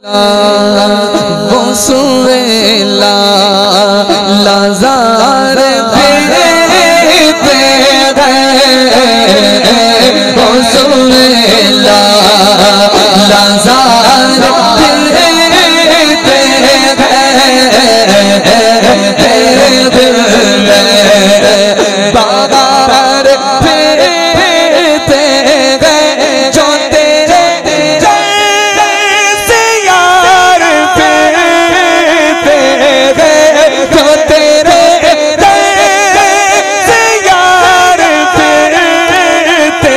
वो सुवेला लाज़ार पीते गए, वो सुवेला लाज़ार पीते गए, तेरे दिल में बागार पीते गए, जो तेरे जैसे यार पीते गए, जो तेरे जैसे यार पीते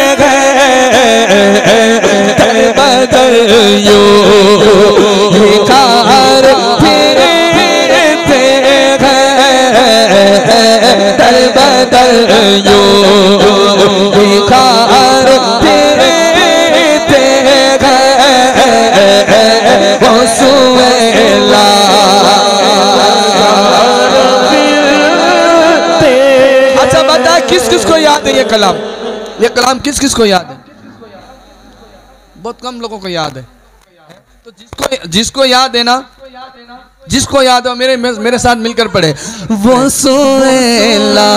गए, बदल यूं कार पीते गए, दर बदल यूं कार पीते गए, वो सुवेला। अच्छा बता किस किस को याद है ये कलाम? ये कलाम किस किस को याद है? बहुत कम लोगों को याद है। तो जिसको याद है ना, जिसको याद हो मेरे साथ मिलकर पढ़े। वो सुवेला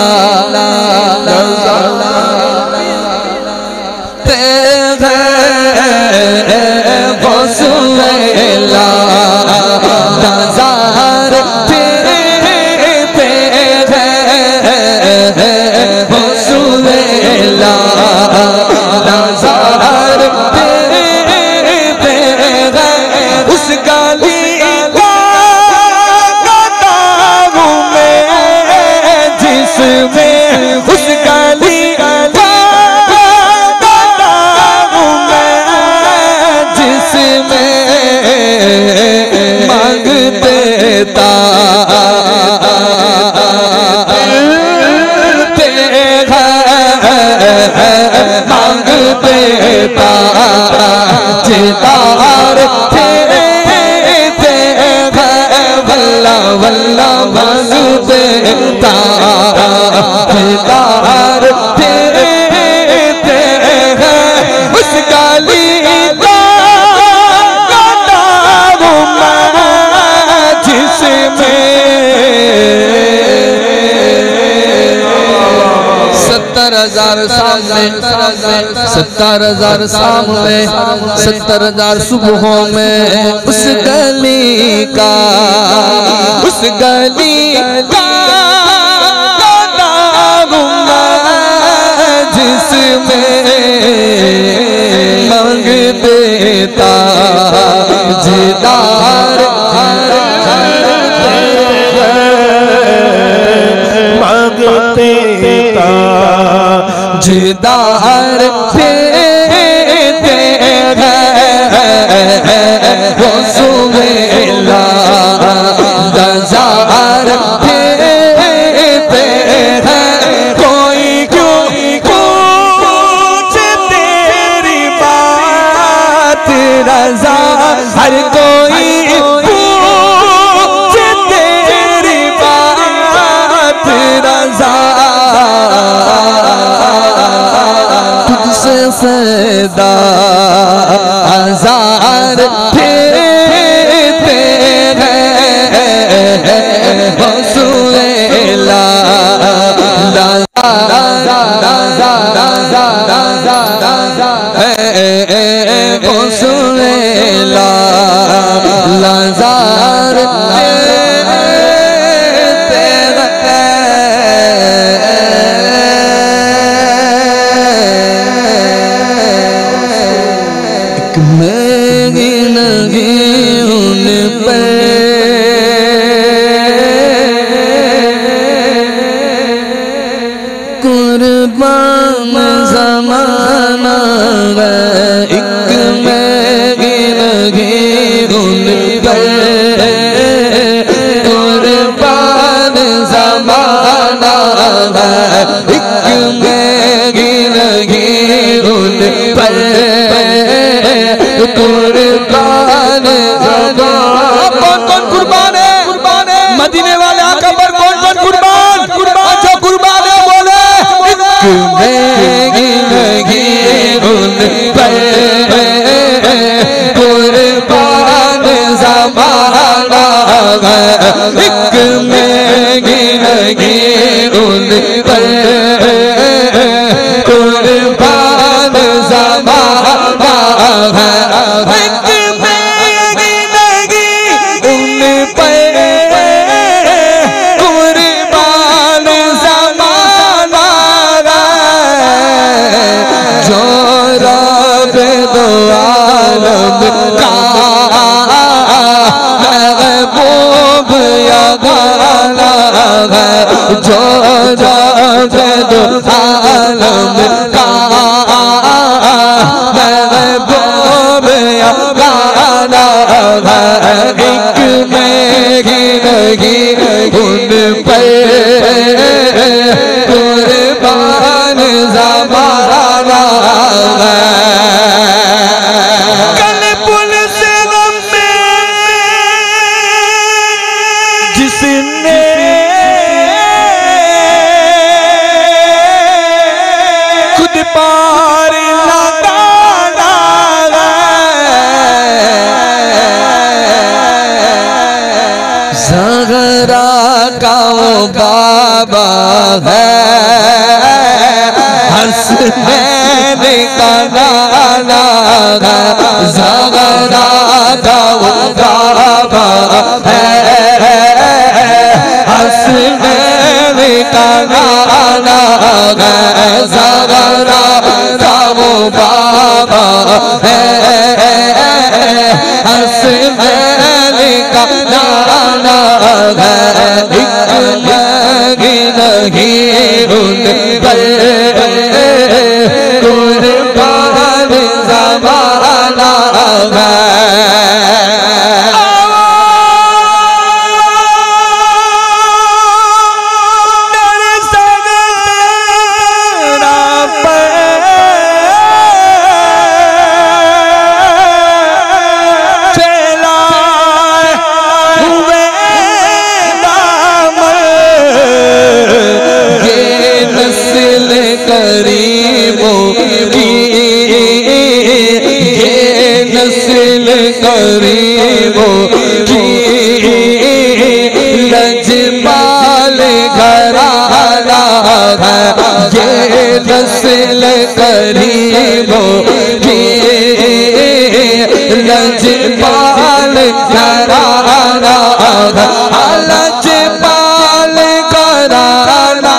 वो सुवेला लाज़ार पीते गए, वो सुवेला लाज़ार पीते गए, उस गाली का गाऊं मैं जिसमें, उस गाली का गाऊं मैं जिसमें मांग देता मांग देता जिदार तेरे वल्ला वल्ला मांग देता जिदार तेरे उस गाली का गाऊं मैं जिसमें 70,000 सामने, 70,000 सामने, 70,000 सुबहों में उस गली का गाऊं मैं जिसमें मांग देता जिदार मांग देता जिदार पीते गए, वो सुवेला लाज़ार पीते गए, कोई क्यों पूछे तेरी बात रज़ा, हर कोई पूछे तेरी बात रज़ा, तुझसे सदा आज़ार पीते गए, वो सुवेला वो सुवेला लाज़ार मैं नहीं उन पर कुर्बान ज़माना है, एक मैं नहीं उन पर कुर्बान ज़माना है, एक मैं नहीं उन पर कुर्बान। कौन कौन कुर्बान है? मदीने वाले आका पर कौन कौन कुर्बान? जो कुर्बान है बोले उन पर कुर्बान एक में गिनगी उन पर कुर्बान ज़माना है। एक में गिनगी उन पर कुर्बान ज़माना है। जो रब दो आलम का महबूब या गाना है। जो रब दो आलम का महबूब या गाना है। एक में गिनगी उन पर कुर्बान ज़माना है। कल पुल से गम में जिसने खुद पार लगाना ज़हरा का वो बाबा है। हसनैन का नाना है। ज़हरा का वो बाबा है। हसनैन का नाना है। ज़हरा का वो बाबा है। हसनैन का नाना है। एक नहीं उन पर कुर्बान ज़माना है। गरीबों की लजपाल घराना है। ये नस्ल गरीबों की लजपाल घराना है। लजपाल घराना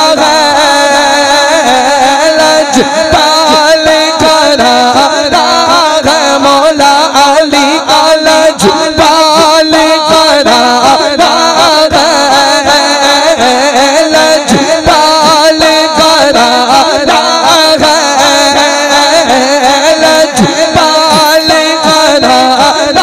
है। लजपाल घराना है। मौला अली का लजपाल घराना है। लजपाल घराना है। लजपाल घराना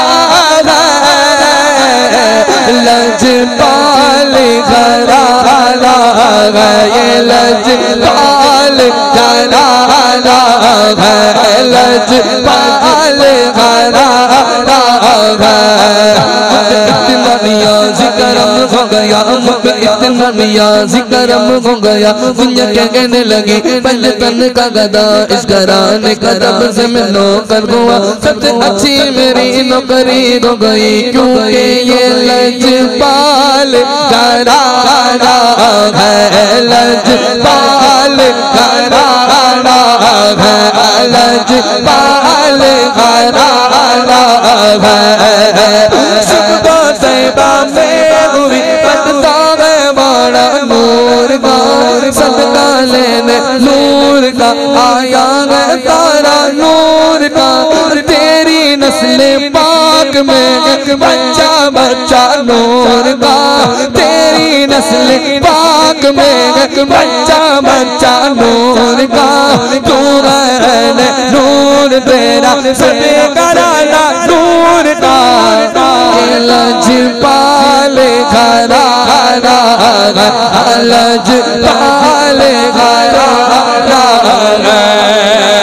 है। लजपाल घराना है। ये लजपाल घराना है। लजपाल घराना है। इतना नियाज़ करम हो गया, इतना नियाज़ करम हो गया। दुनिया क्या कहने लगी, पंजतन का गदा इस घराने का रब से मैं नौकर हुआ। सबसे अच्छी मेरी नौकरी हो गई, क्योंकि ये लजपाल घराना है। लजपाल घराना है। लजपाल घराना है। सुबह तैबा में हुई पता है बड़ा नूर का, सदका लेने नूर का आया है तारा नूर का। तेरी नस्ल पाक में एक बच्चा बच्चा नूर का। तेरी नस्ल पाक में एक बच्चा बच्चा नूर का। तू है नूर तेरा सबे कराना नूर का। लजपाल घराना है। लजपाल घराना है।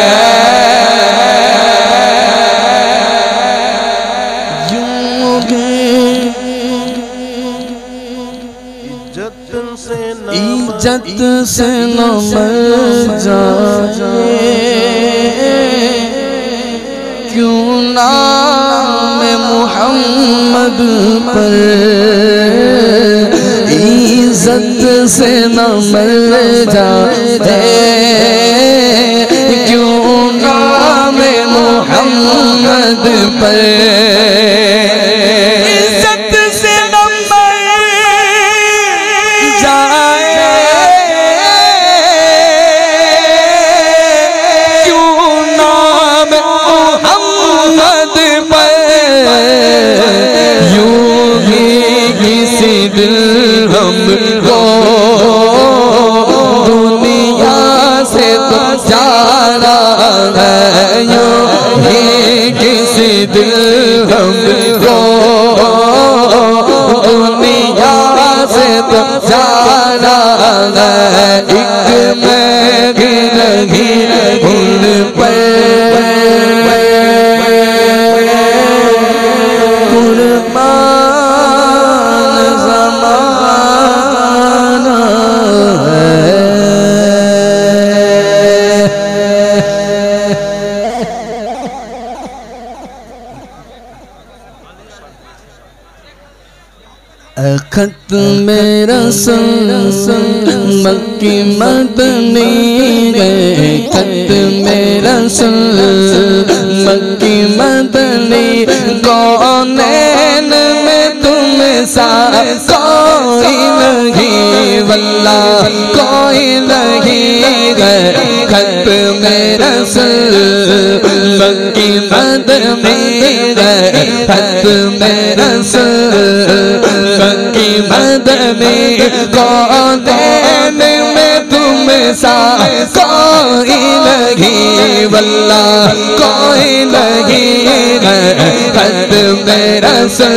इज्जत से न मर जाए, क्यों नाम मुहम्मद पर से न मर जाए, क्यों नाम मोहम्मद पर इज्जत से न मर जाए, क्यों नाम मोहम्मद पर यूं ही किसी दिल हमको दुनिया से तो जाना है, यूं ही किसी दिल हमको दुनिया से तो जाना है। एक मैं भी नहीं उन पर खत मेरा मक्की मदनी गए, खत मेरा मक्की मदनी कौनैन में तुम सा कोई नहीं, वल्लाह कोई नहीं गए। खत मेरा मक्की मदनी गए, खत मेरा मक्की मदनी कौनैन में तुम सा कोई नहीं, वल्लाह कोई नहीं है। खत मेरा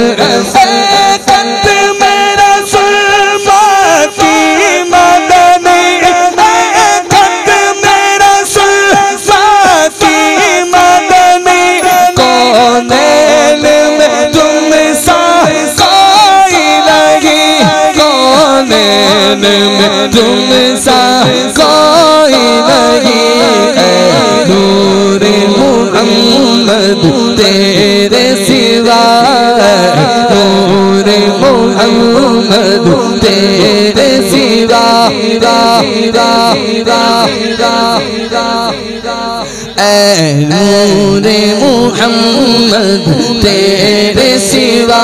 खत मेरा मक्की मदनी, खत मेरा मक्की मदनी कौनैन में तुम सा में तुम सा कोई नहीं है। नूर मुहम्मद तेरे सिवा, नूर मुहम्मद तेरे सिवा, ऐ नूर मुहम्मद तेरे सिवा,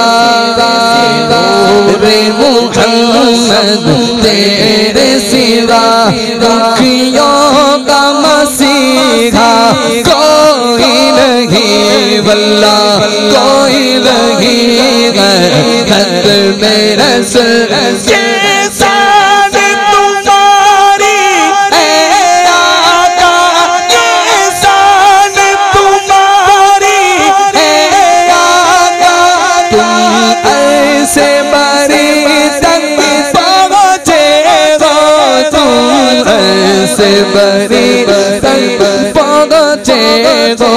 नूर मुहम्मद तेरे सिवा दुखियों का मसीहा कोई नहीं, वल्लाह कोई नहीं है। खत मेरा बरी तक पहुँचे गो,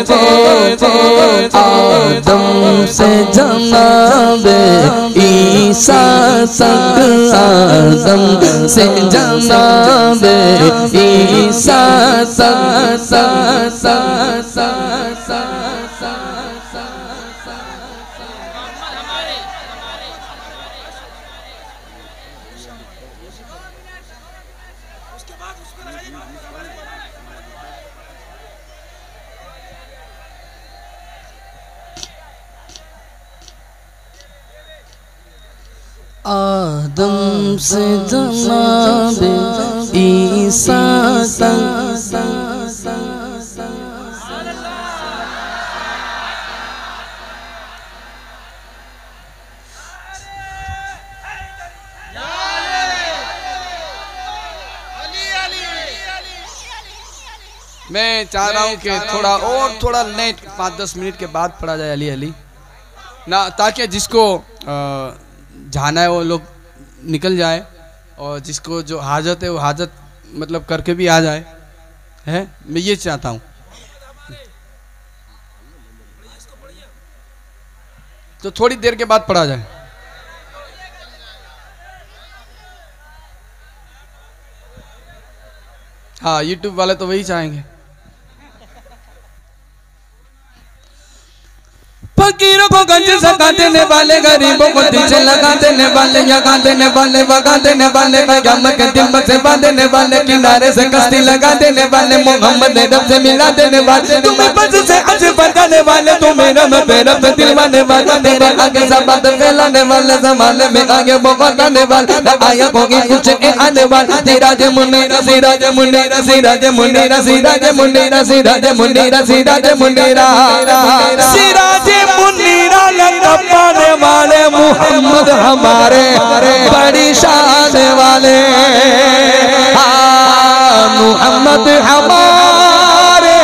आदम से जनाबे ईसा तक, आदम से जनाबे ईसा आदम से जनाबे ईसा तक, मैं चाह रहा हूँ कि थोड़ा नेट 5-10 मिनट के बाद पढ़ा जाए अली अली ना, ताकि जिसको जाना है वो लोग निकल जाए, और जिसको जो हाजत है वो हाजत मतलब करके भी आ जाए, है मैं ये चाहता हूँ। तो थोड़ी देर के बाद पढ़ा जाए। हाँ, यूट्यूब वाले तो वही चाहेंगे। फकीरों फकीरों को गंज सका देने वाले, गरीबों को दिल से लगा देने वाले, जगा देने वाले, भगा देने वाले, क़यामत के दिन से बांधने वाले, किनारे से कश्ती लगा देने वाले, मोहम्मद ने रब से मिला देने वाले, तुम्हें बस से आज बताने वाले, तुम्हें रब पे रब से दिलवाने वाले, तेरे आगे ज़बान फैलाने वाले, ज़माने में आगे बताने वाले, आया होगी कुछ आने वाले, सिराज मुनीरा सिराज मुनीरा सिराज मुनीरा सिराज मुनीरा सिराज मुनीरा सिराज मुनीरा सिराज मुनीरा लक़ब पाने वाले मोहम्मद हमारे बड़ी शान वाले, मोहम्मद हमारे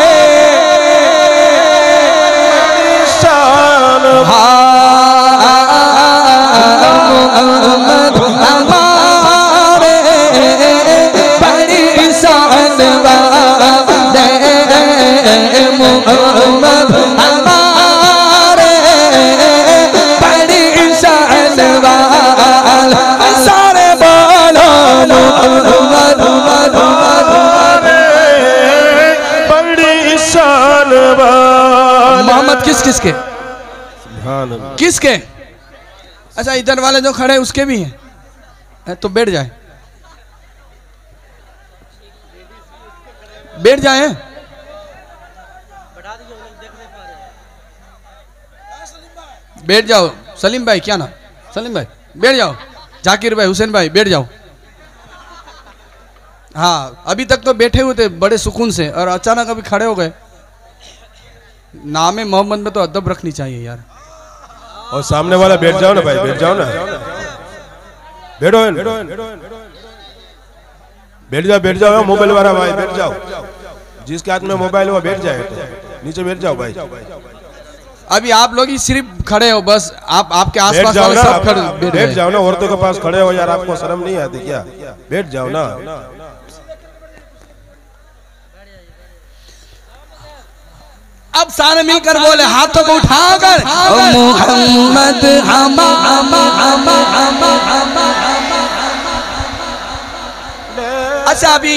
शान, मोहम्मद हमारे बड़ी शान वाले, मोहम्मद हमारे बड़ी शान वाले, सारे बोलो मोहम्मद मोहम्मद किसके किसके? अच्छा इधर वाले जो खड़े उसके भी हैं, तो बैठ जाए, बैठ जाए, बैठ जाओ। सलीम भाई, क्या नाम? सलीम भाई बैठ जाओ, जाकिर भाई, हुसैन भाई बैठ जाओ। हाँ अभी तक तो बैठे हुए थे बड़े सुकून से और अचानक अभी खड़े हो गए। नाम मोहम्मद में तो अदब रखनी चाहिए यार। और सामने वाला बैठ जाओ ना भाई, बैठ जाओ ना, बैठो बैठ जाओ मोबाइल वाला भाई, बैठ जाओ, जिसके हाथ में मोबाइल है वो बैठ जाए, नीचे बैठ जाओ भाई। अभी आप लोग ही सिर्फ खड़े हो, बस आप आपके आसपास वाले सब खड़े बैठ जाओ ना, औरतों के पास खड़े हो यार, आपको शर्म नहीं आती क्या? बैठ जाओ ना। अब सारे मिलकर बोले, हाथों को उठाकर, मोहम्मद अच्छा अभी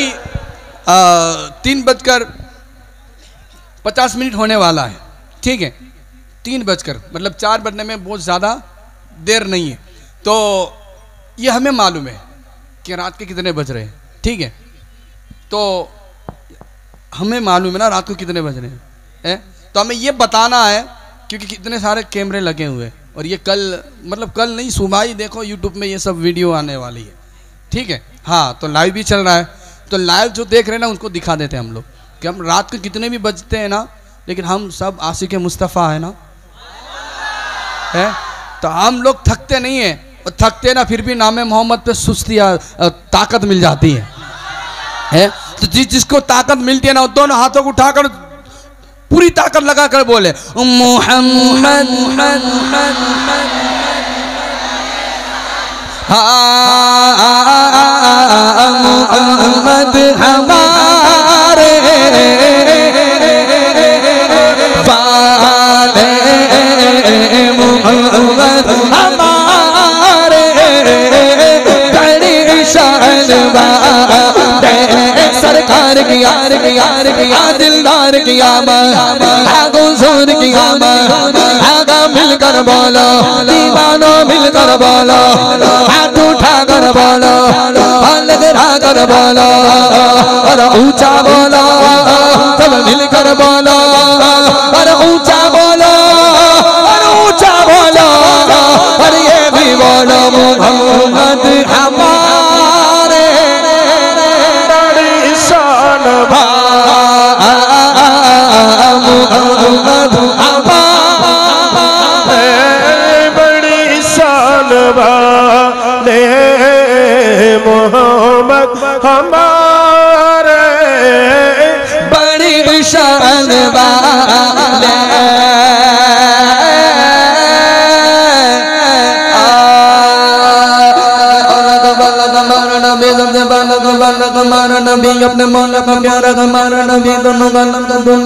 3:50 होने वाला है, ठीक है, 3 मतलब 4 बजने में बहुत ज़्यादा देर नहीं है। तो ये हमें मालूम है कि रात के कितने बज रहे हैं, ठीक है, तो हमें मालूम है ना रात को कितने बज रहे हैं, तो हमें ये बताना है क्योंकि कितने सारे कैमरे लगे हुए हैं और ये कल मतलब कल नहीं सुबह ही देखो यूट्यूब में ये सब वीडियो आने वाली है, ठीक है। हाँ तो लाइव भी चल रहा है, तो लाइव जो देख रहे हैं ना उनको दिखा देते हैं हम लोग कि हम रात को कितने भी बजते हैं ना, लेकिन हम सब आशिक मुस्तफ़ा है ना, है तो हम लोग थकते नहीं हैं, और थकते ना फिर भी नाम मोहम्मद पे सुस्ती ताकत मिल जाती है तो जिसको ताकत मिलती है ना दोनों हाथों को उठाकर पूरी ताकत लगाकर बोले मोहम्मद मोहम्मद हमारे वाले, मोहम्मद हमारे बड़ी शान वाले, सरकार की यार दिलदार की गुजूर की आगा मिलकर बोलो, दीवानो मिलकर बोलो, हाथ उठाकर बोलो, लगा कर बोलो और ऊंचा बोलो, सब मिलकर बोलो और ऊंचा बोलो और ऊंचा बोलो और ये भी बोलो मोहम्मद हमारे बड़ी शान, मोहम्मद हमारे बड़ी शान वाले, मोहम्मद हमारे बड़ी शान वाले। हमारा नबी अपने मौला का प्यारा, हमारा नबी दोनों